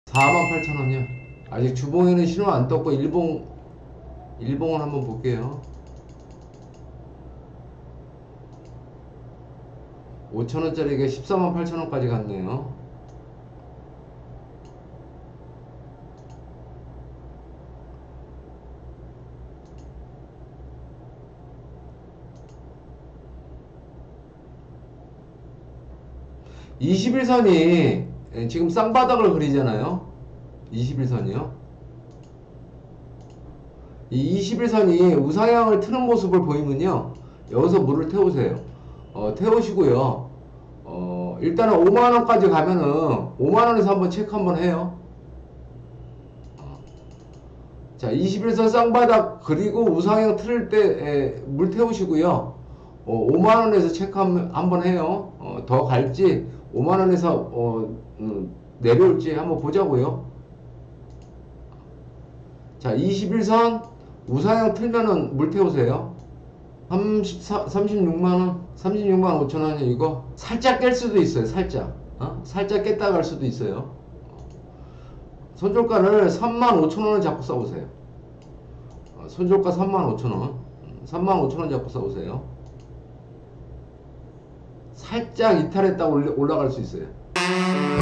48,000원이요. 아직 주봉에는 신호 안 떴고 일봉을 한번 볼게요. 5,000원짜리가 148,000원까지 갔네요. (21선이) 지금 쌍바닥을 그리잖아요. 21선이요. 이 21선이 우상향을 트는 모습을 보이면요, 여기서 물을 태우세요. 태우시고요. 일단은 5만원까지 가면은 5만원에서 한번 체크 한번 해요. 자, 21선 쌍바닥 그리고 우상향 틀을 때 물 태우시고요. 5만원에서 체크 한번 해요. 더 갈지 5만원에서 내려올지 한번 보자고요. 자, 21선 우상향 틀면은 물 태우세요. 36만원 36만 5천원이 이거 살짝 깰 수도 있어요. 살짝 살짝 깼다 갈 수도 있어요. 손절가를 35,000원을 잡고 써보세요. 손절가 35,000원 35,000원 잡고 써보세요. 살짝 이탈했다 올라갈 수 있어요.